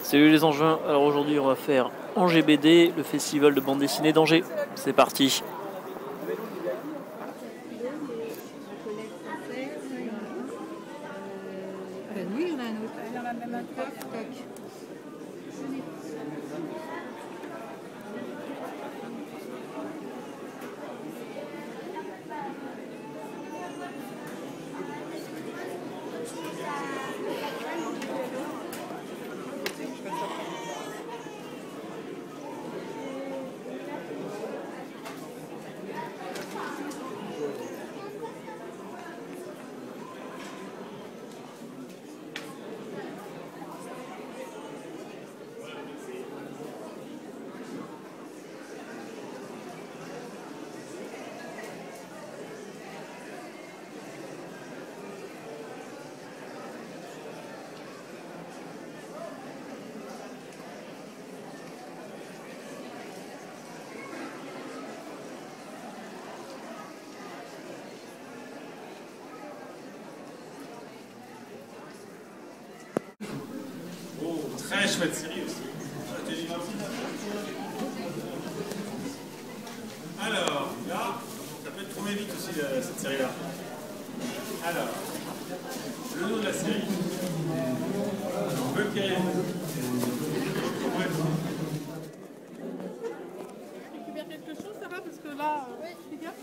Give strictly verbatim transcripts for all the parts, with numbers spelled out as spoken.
Salut les Angevins, alors aujourd'hui on va faire Angers B D, le festival de bande dessinée d'Angers. C'est parti. Oui, il y en a un autre. Il y en a même un toc, toc. Oh, très chouette série aussi. Alors, là, ça peut être tourné vite aussi, euh, cette série-là. Alors, le nom de la série. Bucket. Récupère quelque chose, ça va? Parce que là, euh, fais gaffe.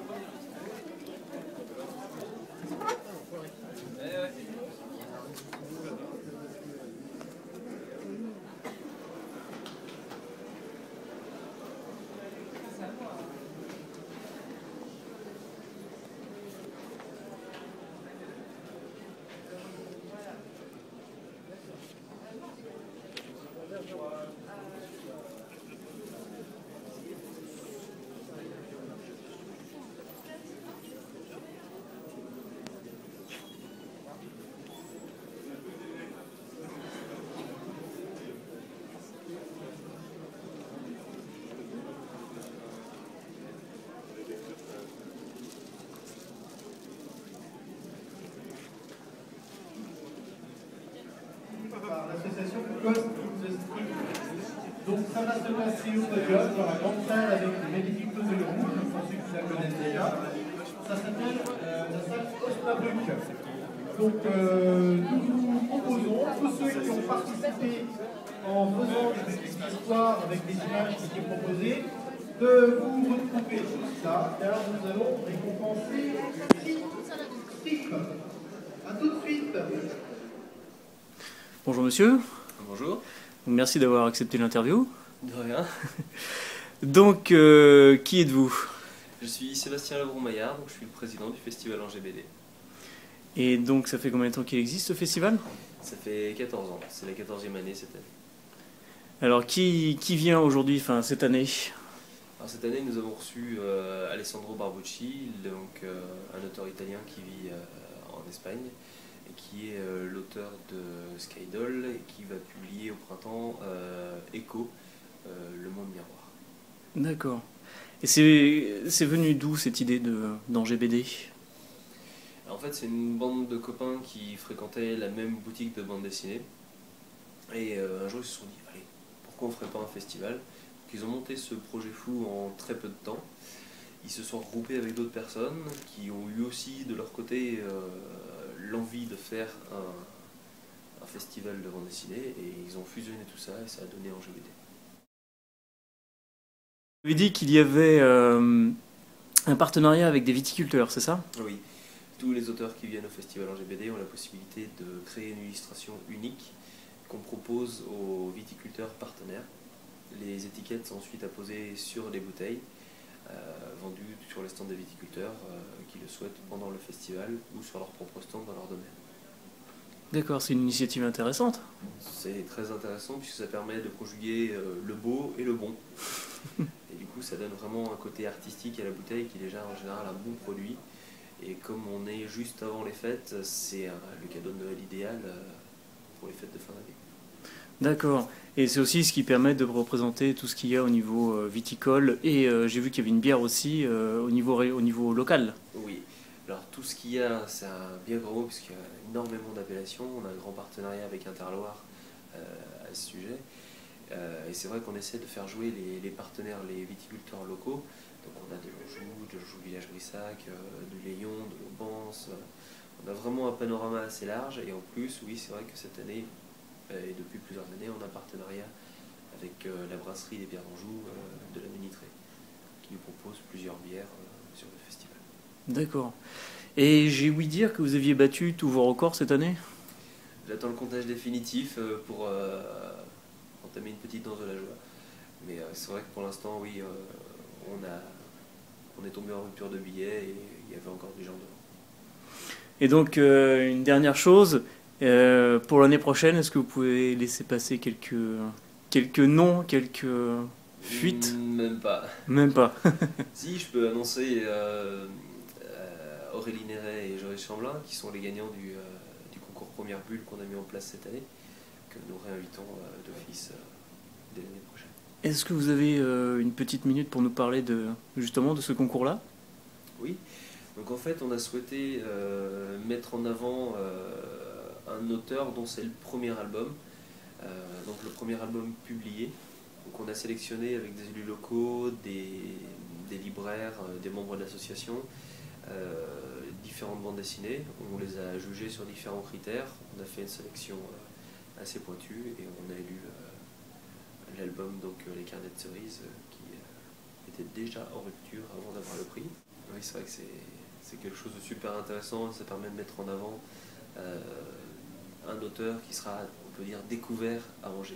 Par l'association Cost in the Street. Donc ça va se passer au podium dans la grande salle avec les magnifiques fauteuils rouges, pour ceux qui la connaissent déjà. Ça s'appelle euh, la salle Osnabrück. Donc euh, nous vous proposons, tous ceux qui ont participé en faisant des petites histoires avec des images qui étaient proposées, de vous retrouver tout ça, car nous allons récompenser Strip. A tout de suite. Bonjour monsieur, Bonjour. merci d'avoir accepté l'interview. De rien. Donc, euh, qui êtes-vous? Je suis Sébastien Lebron-Maillard, donc je suis le président du festival Angers B D. Et donc ça fait combien de temps qu'il existe ce festival? Ça fait quatorze ans, c'est la quatorzième année cette année. Alors qui, qui vient aujourd'hui, enfin cette année? Alors cette année nous avons reçu euh, Alessandro Barbucci, donc euh, un auteur italien qui vit euh, en Espagne et qui est euh, l'auteur de Skydoll et qui va publier au printemps euh, Echo, euh, Le Monde Miroir. D'accord. Et c'est c'est venu d'où cette idée de d'Angers B D? En fait, c'est une bande de copains qui fréquentaient la même boutique de bande dessinée. Et euh, un jour, ils se sont dit, allez, pourquoi on ne ferait pas un festival? Donc, ils ont monté ce projet fou en très peu de temps. Ils se sont regroupés avec d'autres personnes qui ont eu aussi de leur côté euh, l'envie de faire un, un festival de bande dessinée. Et ils ont fusionné tout ça et ça a donné Angers B D. Vous avez dit qu'il y avait euh, un partenariat avec des viticulteurs, c'est ça? Oui. Tous les auteurs qui viennent au festival Angers B D ont la possibilité de créer une illustration unique qu'on propose aux viticulteurs partenaires. Les étiquettes sont ensuite apposées sur les bouteilles, euh, vendues sur les stands des viticulteurs euh, qui le souhaitent pendant le festival ou sur leur propre stand dans leur domaine. D'accord, c'est une initiative intéressante. C'est très intéressant puisque ça permet de conjuguer euh, le beau et le bon. Et du coup ça donne vraiment un côté artistique à la bouteille qui est déjà en général un bon produit. Et comme on est juste avant les fêtes, c'est le cadeau de Noël idéal pour les fêtes de fin d'année. D'accord. Et c'est aussi ce qui permet de représenter tout ce qu'il y a au niveau euh, viticole. Et euh, j'ai vu qu'il y avait une bière aussi euh, au, niveau, au niveau local. Oui. Alors tout ce qu'il y a, c'est un bien gros mot puisqu'il y a énormément d'appellations. On a un grand partenariat avec Interloire euh, à ce sujet. Euh, et c'est vrai qu'on essaie de faire jouer les, les partenaires, les viticulteurs locaux. Donc on a de l'Anjou, de l'Anjou Village Brissac, euh, de Léon, de l'Aubance. On a vraiment un panorama assez large. Et en plus, oui, c'est vrai que cette année, euh, et depuis plusieurs années, on a un partenariat avec euh, la brasserie des bières d'Anjou euh, de la Ménitrée, qui nous propose plusieurs bières euh, sur le festival. D'accord. Et j'ai ouï dire que vous aviez battu tous vos records cette année? J'attends le comptage définitif euh, pour euh, entamer une petite danse de la joie. Mais euh, c'est vrai que pour l'instant, oui, euh, on, a, on est tombé en rupture de billets et il y avait encore des gens devant. Et donc, euh, une dernière chose, euh, pour l'année prochaine, est-ce que vous pouvez laisser passer quelques, quelques noms, quelques fuites? Mm, Même pas. Même pas. Si, je peux annoncer euh, euh, Aurélie Néret et Joris Chamblin, qui sont les gagnants du, euh, du concours Première Bulle qu'on a mis en place cette année, que nous réinvitons euh, d'office euh, dès l'année prochaine. Est-ce que vous avez euh, une petite minute pour nous parler de, justement de ce concours-là? Oui, donc en fait on a souhaité euh, mettre en avant euh, un auteur dont c'est le premier album, euh, donc le premier album publié. Donc on a sélectionné avec des élus locaux, des, des libraires, euh, des membres de l'association, euh, différentes bandes dessinées. On les a jugées sur différents critères. On a fait une sélection euh, assez pointue et on a élu euh, l'album donc euh, Les Carnets de Cerises euh, qui euh, était déjà en rupture avant d'avoir le prix. Oui, c'est vrai que c'est quelque chose de super intéressant. Ça permet de mettre en avant euh, un auteur qui sera, on peut dire, découvert à Angers.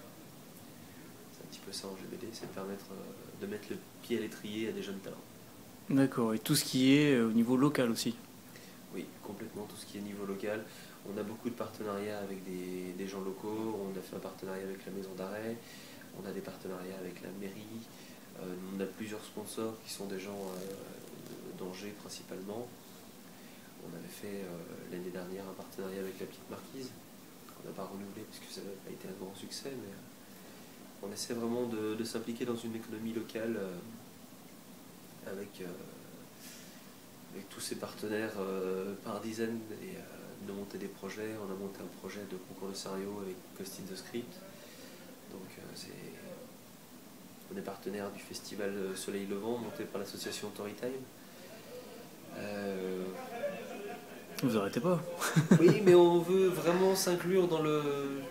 C'est un petit peu ça en G B D, c'est de permettre euh, de mettre le pied à l'étrier à des jeunes talents. D'accord, et tout ce qui est euh, au niveau local aussi? Oui, complètement, tout ce qui est niveau local. On a beaucoup de partenariats avec des, des gens locaux. On a fait un partenariat avec la maison d'arrêt, on a des partenariats avec la mairie, euh, on a plusieurs sponsors qui sont des gens euh, d'Angers principalement. On avait fait euh, l'année dernière un partenariat avec la Petite Marquise, qu'on n'a pas renouvelé puisque ça n'a pas été un grand succès, mais euh, on essaie vraiment de, de s'impliquer dans une économie locale euh, avec, euh, avec tous ces partenaires euh, par dizaines et euh, de monter des projets. On a monté un projet de concours de scénario avec Cost in the Script. Donc euh, c'est... On est partenaire du festival Soleil Levant monté par l'association Storytime. Euh... Vous arrêtez pas? Oui, mais on veut vraiment s'inclure dans le...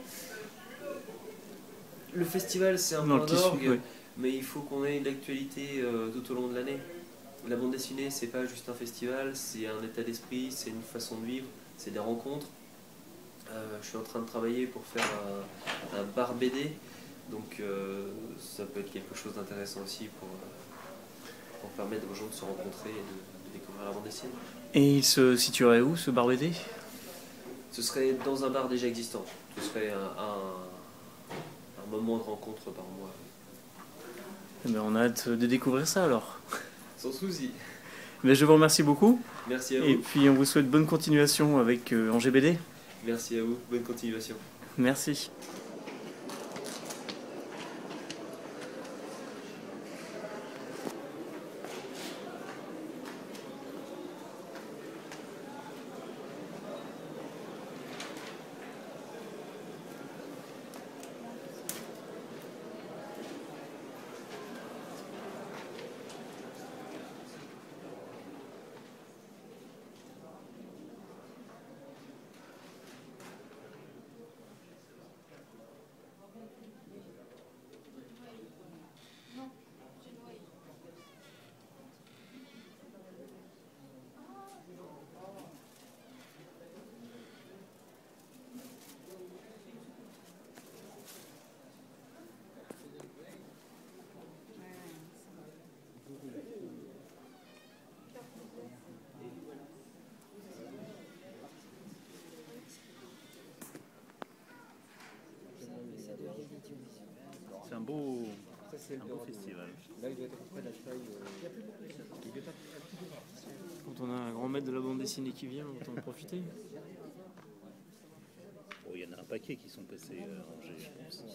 Le festival, c'est un point d'orgue, oui. Mais il faut qu'on ait une actualité euh, tout au long de l'année. La bande dessinée, c'est pas juste un festival, c'est un état d'esprit, c'est une façon de vivre, c'est des rencontres. Euh, je suis en train de travailler pour faire un, un bar B D, donc euh, ça peut être quelque chose d'intéressant aussi pour, euh, pour permettre aux gens de se rencontrer et de, de découvrir la bande dessinée. Et il se situerait où, ce bar B D? Ce serait dans un bar déjà existant. Ce serait un, un, un moment de rencontre par mois. Eh bien, on a hâte de découvrir ça alors. Sans souci. Mais je vous remercie beaucoup. Merci à vous. Et puis on vous souhaite bonne continuation avec euh, Angers B D. Merci à vous, bonne continuation. Merci. C'est un beau, un beau festival. Quand on a un grand maître de la bande dessinée qui vient, autant en profiter. Bon, il y en a un paquet qui sont passés euh, à Angers, je pense.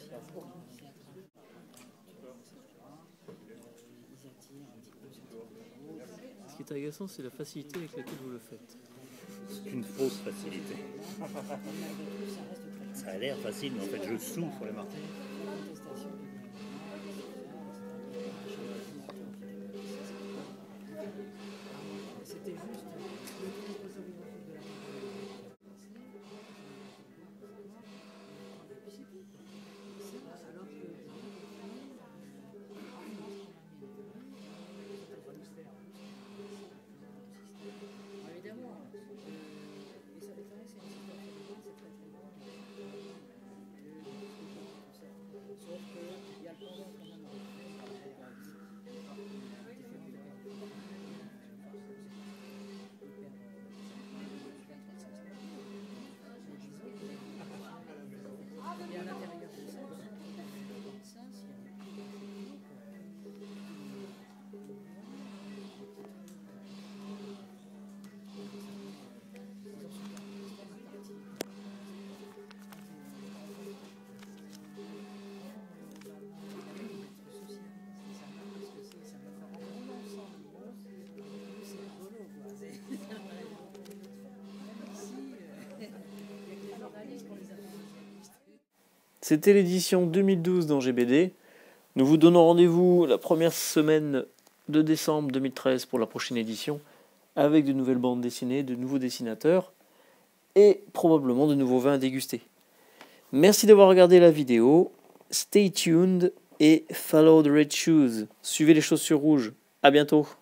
Ce qui est agaçant, c'est la facilité avec laquelle vous le faites. C'est une fausse facilité. Ça Ça a l'air facile, mais en fait, je souffre les martyrs. C'était l'édition deux mille douze dans G B D. Nous vous donnons rendez-vous la première semaine de décembre deux mille treize pour la prochaine édition, avec de nouvelles bandes dessinées, de nouveaux dessinateurs et probablement de nouveaux vins à déguster. Merci d'avoir regardé la vidéo. Stay tuned et follow the red shoes. Suivez les chaussures rouges. À bientôt.